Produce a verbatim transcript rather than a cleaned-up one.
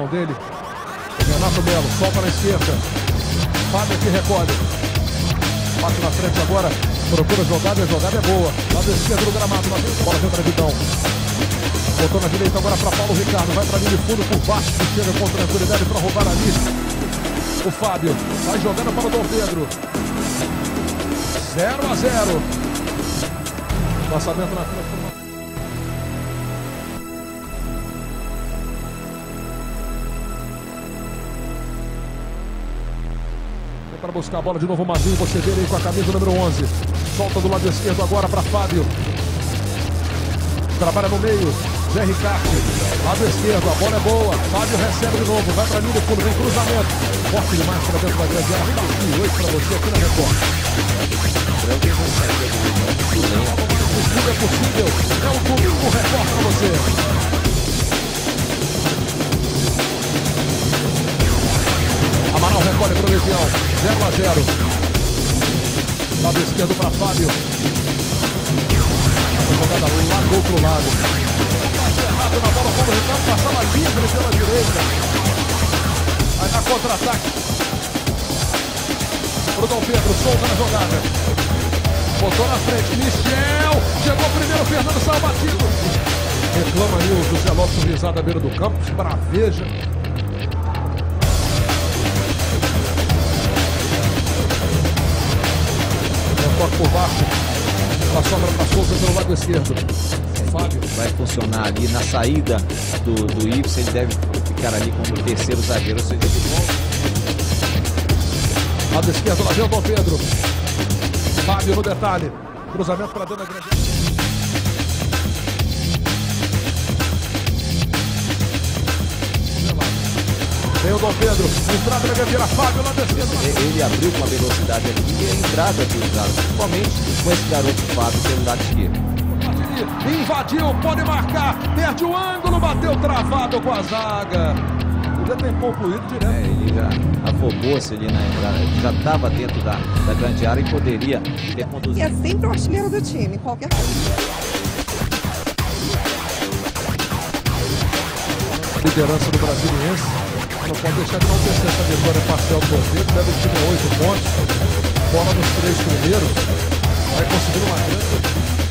mão dele. Renato Melo, solta na esquerda. Fábio que recolhe. Bate na frente agora. Procura a jogada, a jogada é boa. Lado esquerdo do gramado, lá dentro. Bola contra Vidão. Botou na direita agora para Paulo Ricardo. Vai para linha de fundo por baixo. Chega com tranquilidade para roubar ali. O Fábio vai jogando para o Dom Pedro. zero a zero. Passamento na frente. Para buscar a bola de novo o Mazinho, você vê aí com a camisa número onze. Solta do lado esquerdo agora para Fábio. Trabalha no meio, Zé Ricardo. Lado esquerdo, a bola é boa. Fábio recebe de novo, vai para a linha de fundo, vem cruzamento. Forte demais para dentro da grande área. Tá oito para você aqui na Record. Tudo é possível. É o Domingo Record para você. Amaral recolhe para o Legião, zero a zero. Lado esquerdo para Fábio. A jogada lá do outro lado. Errado na bola, Paulo Ricardo passava livre pela direita. Aí na contra-ataque. Pro Dom Pedro, solta na jogada. Botou na frente, Michel. Chegou primeiro, Fernando saiu batido. Reclama aí o José Lopes Rizado à beira do campo, braveja. Toque por baixo, ela sobra para Souza pelo lado esquerdo. Fábio vai funcionar ali na saída do, do Ives, ele deve ficar ali como terceiro zagueiro, ou seja, de volta. Lado esquerdo, lá vem o Dom Pedro. Fábio no detalhe, cruzamento para dentro da grande. Vem o Dom Pedro, entrada da Gavira, Fábio lá descendo. Ele abriu com uma velocidade aqui e a entrada do Usado, principalmente com esse garoto Fábio pelo lado esquerdo. Invadiu, pode marcar, perde o ângulo, bateu travado com a zaga. Podia ter concluído direto. É, ele já afobou-se ali na entrada, ele já estava dentro da, da grande área e poderia ter conduzido. E é sempre o artilheiro do time, qualquer coisa. Liderança do Brasiliense. Não pode deixar de não ter essa vitória parcial do Bordeiro, deve ter oito pontos, bola nos três primeiros, vai conseguir uma grande.